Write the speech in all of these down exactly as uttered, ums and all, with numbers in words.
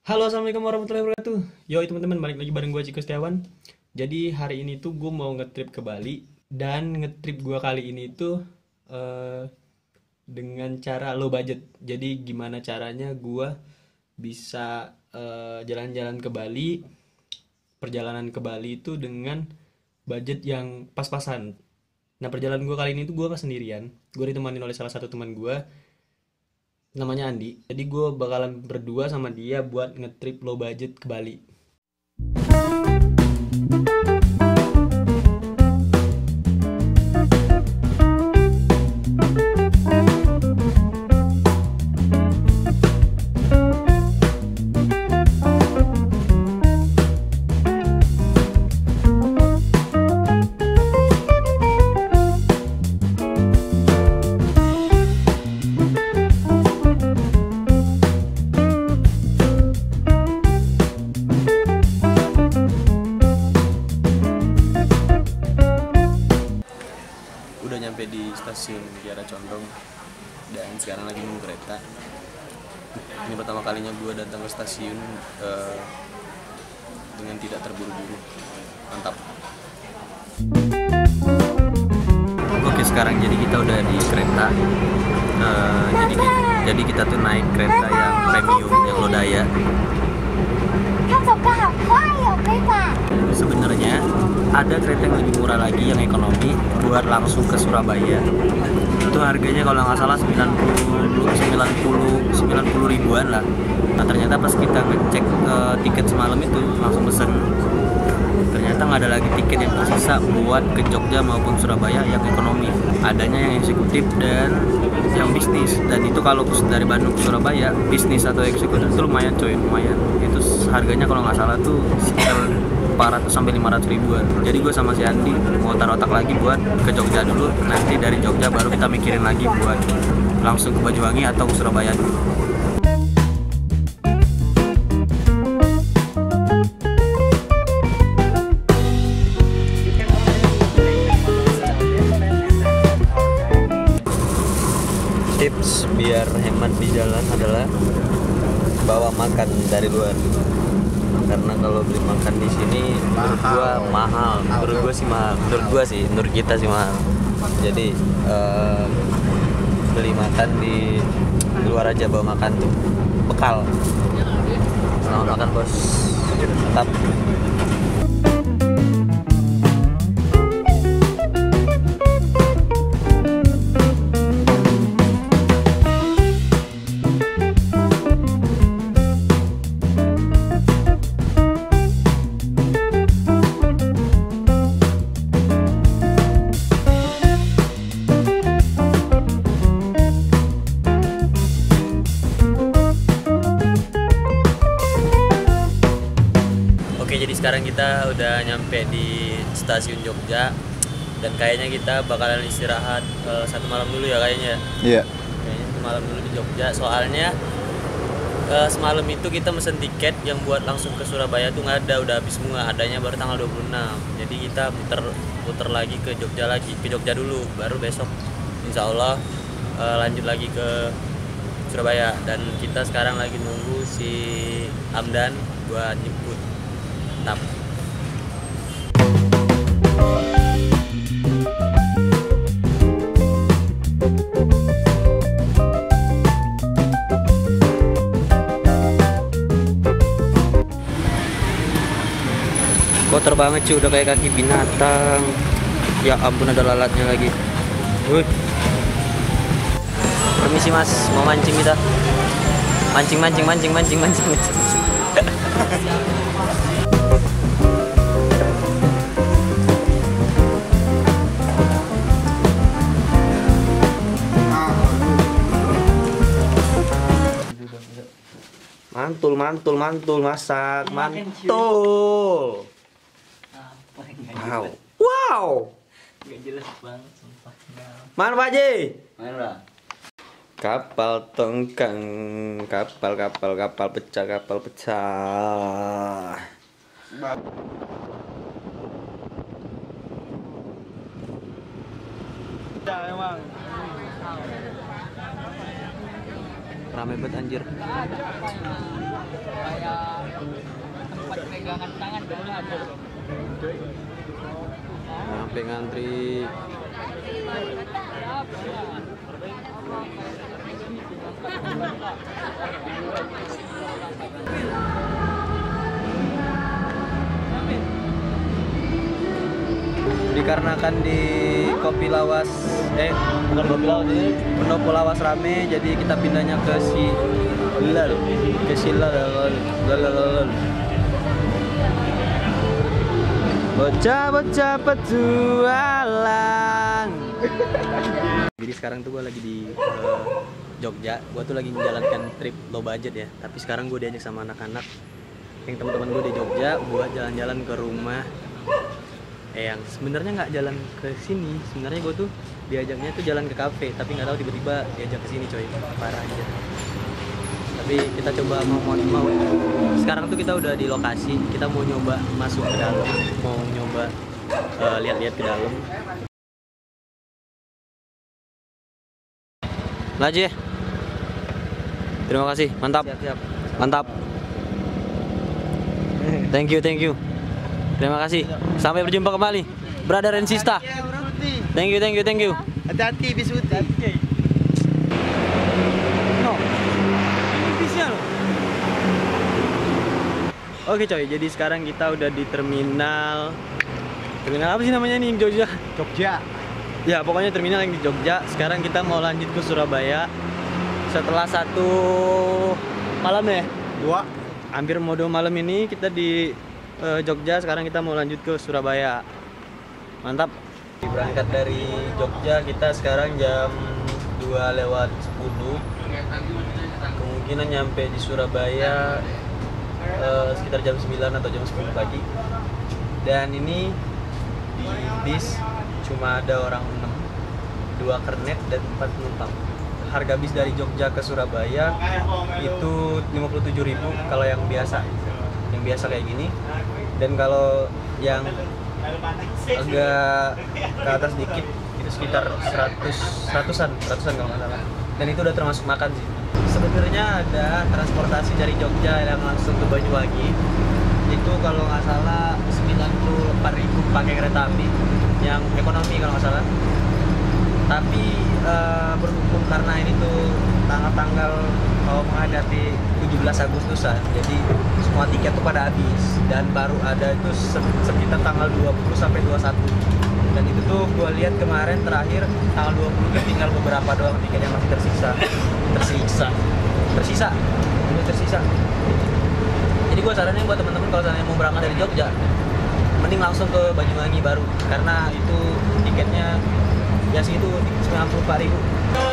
Halo, assalamualaikum warahmatullahi wabarakatuh. Yo, teman-teman, balik lagi bareng gue Ciko Setiawan. Jadi hari ini tuh gue mau ngetrip ke Bali, dan ngetrip gue kali ini tuh eh, dengan cara low budget. Jadi gimana caranya gue bisa eh, jalan-jalan ke Bali, perjalanan ke Bali itu dengan budget yang pas-pasan. Nah, perjalanan gue kali ini tuh gue sendirian. Gue ditemani oleh salah satu teman gue, namanya Andi. Jadi gue bakalan berdua sama dia buat ngetrip low budget ke Bali. Udah nyampe di stasiun Kiara Condong dan sekarang lagi nunggu kereta. Ini pertama kalinya gue datang ke stasiun eh, dengan tidak terburu-buru. Mantap. Oke, sekarang jadi kita udah di kereta. Eh, jadi jadi kita tuh naik kereta yang premium, yang Lodaya. Sebenarnya ada kereta yang lebih murah lagi, yang ekonomi, buat langsung ke Surabaya. Itu harganya kalau nggak salah sembilan puluh ribuan lah. Nah, ternyata pas kita ngecek uh, tiket semalam itu langsung pesen, ternyata nggak ada lagi tiket yang tersisa buat ke Jogja maupun Surabaya yang ekonomi. Adanya yang eksekutif dan yang bisnis. Dan itu kalau dari Bandung ke Surabaya, bisnis atau eksekutif itu lumayan coy, lumayan. Itu harganya kalau nggak salah tuh sekitar empat ratus sampai lima ratus ribuan. Jadi gue sama si Andi mau taruh otak lagi buat ke Jogja dulu. Nanti dari Jogja baru kita mikirin lagi buat langsung ke Banyuwangi atau ke Surabaya dulu. Tips biar hemat di jalan adalah bawa makan dari luar. Karena kalau beli makan di sini menurut gua mahal, menurut gua sih mahal, menurut gua sih, menurut kita sih mahal. Jadi uh, beli makan di luar aja, bawa makan tuh bekal. Selamat makan bos, tetap. Oke, jadi sekarang kita udah nyampe di stasiun Jogja dan kayaknya kita bakalan istirahat uh, satu malam dulu ya kayaknya. Iya. Kayaknya satu malam dulu di Jogja. Soalnya uh, semalam itu kita mesen tiket yang buat langsung ke Surabaya tuh nggak ada, udah habis semua. Adanya baru tanggal dua puluh enam. Jadi kita puter puter lagi ke Jogja lagi, ke Jogja dulu, baru besok Insya Allah uh, lanjut lagi ke Surabaya. Dan kita sekarang lagi nunggu si Hamdan buat nyebut. Mantap. Kotor banget cuy, udah kayak kaki binatang. Ya ampun, ada lalatnya lagi. Wih. Permisi mas, mau mancing kita. Mancing mancing mancing mancing mancing mancing. Mantul, mantul, mantul, masak, mantul. Wow, wow. Gak jelas banget sumpah. Mana Pak Haji? Mana? Kapal tongkang, kapal, kapal, kapal pecah, kapal pecah. Ya emang. Rame banget anjir. Kayak Sampai ngantri. Dikarenakan di Kopi Lawas, eh bukan Kopi Lawas ini, Pendopo Lawas rame, jadi kita pindahnya ke si Lal, ke si Lal, Lal, Lal. Bocah-bocah petualang. Jadi sekarang tuh gue lagi di uh, Jogja. Gue tuh lagi menjalankan trip low budget ya. Tapi sekarang gue diajak sama anak-anak yang teman-teman gue di Jogja buat jalan-jalan ke rumah. Eh, yang sebenarnya nggak jalan ke sini. Sebenarnya gue tuh diajaknya tuh jalan ke kafe. Tapi nggak tahu tiba-tiba diajak ke sini coy. Parah aja. Tapi kita coba mau, mau mau sekarang tuh kita udah di lokasi, kita mau nyoba masuk ke dalam, mau nyoba uh, lihat-lihat ke dalam. Laju ya. Terima kasih, mantap. Siap, siap. Mantap. Thank you, thank you. Terima kasih. Sampai berjumpa kembali, brother and sister. Thank you, thank you, thank you. Hati-hati Bisuti. Oke coy, jadi sekarang kita udah di terminal. Terminal apa sih namanya nih, Jogja? Jogja. Ya pokoknya terminal yang di Jogja. Sekarang kita mau lanjut ke Surabaya. Setelah satu malam ya? Dua. Hampir mau dua malam ini kita di uh, Jogja. Sekarang kita mau lanjut ke Surabaya. Mantap. Berangkat dari Jogja kita sekarang jam dua lewat sepuluh. Kemungkinan nyampe di Surabaya Uh, sekitar jam sembilan atau jam sepuluh pagi. Dan ini di bis cuma ada orang enam, dua kernet dan empat penumpang. Harga bis dari Jogja ke Surabaya itu lima puluh tujuh ribu kalau yang biasa, yang biasa kayak gini. Dan kalau yang agak ke atas dikit itu sekitar seratus, seratusan, seratusan kalau nggak salah. Dan itu udah termasuk makan sih. Sebenarnya ada transportasi dari Jogja yang langsung ke Banyuwangi. Itu kalau nggak salah sembilan puluh empat ribu pakai kereta api yang ekonomi kalau nggak salah. Tapi uh, berhubung karena ini tuh tanggal-tanggal mau menghadapi tujuh belas Agustusan, jadi semua tiket tuh pada habis dan baru ada itu sekitar tanggal dua puluh sampai dua puluh satu. Dan itu tuh gue lihat kemarin terakhir tanggal dua puluh tinggal beberapa doang tiket yang masih tersisa. Tersisa. Tersisa. Ini tersisa. Jadi gue saranin buat teman-teman kalau misalnya mau berangkat dari Jogja, mending langsung ke Banyuwangi baru karena itu tiketnya ya segitu sembilan puluh empat ribu.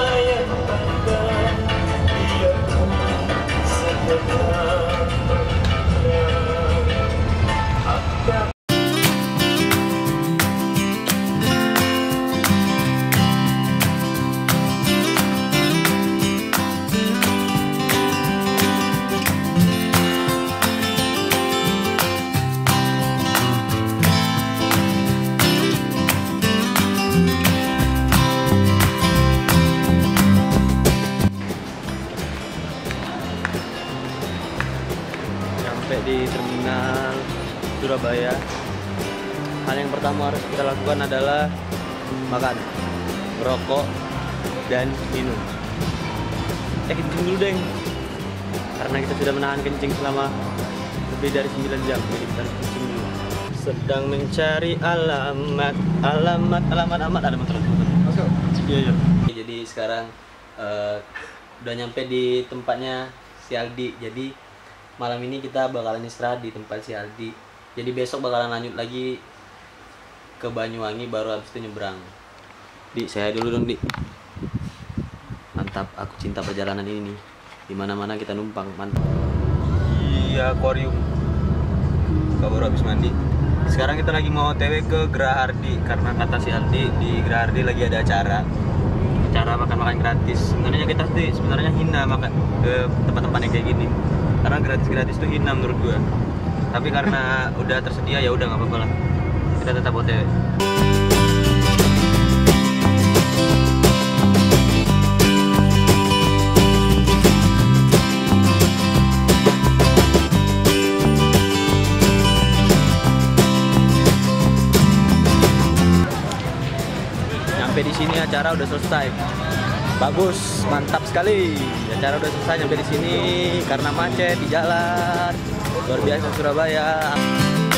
Di terminal Surabaya, hal yang pertama harus kita lakukan adalah makan, merokok, dan minum. Eh kencing dulu deng, karena kita sudah menahan kencing selama lebih dari sembilan jam, jadi kita harus kencing dulu. Sedang mencari alamat, alamat, alamat, alamat, ada motor. Masuk. Iya iya. Jadi sekarang uh, udah nyampe di tempatnya si Aldi. Jadi malam ini kita bakalan istirahat di tempat si Aldi. Jadi besok bakalan lanjut lagi ke Banyuwangi baru habis itu nyebrang. Di, saya dulu dong, Di. Mantap, aku cinta perjalanan ini nih. Dimana-mana kita numpang, mantap. Iya, akuarium. Kita baru habis mandi. Sekarang kita lagi mau O T W ke Gerahardi karena kata si Aldi di Gerahardi lagi ada acara. Acara makan-makan gratis. Sebenarnya kita sih sebenarnya hina makan ke tempat-tempat yang kayak gini. Karena gratis-gratis itu hina menurut gua. Tapi karena udah tersedia ya udah nggak apa-apa lah. Kita tetap O T W. Sampai di sini acara udah selesai. Bagus, mantap sekali. Acara udah selesai sampai di sini karena macet di jalan. Luar biasa Surabaya.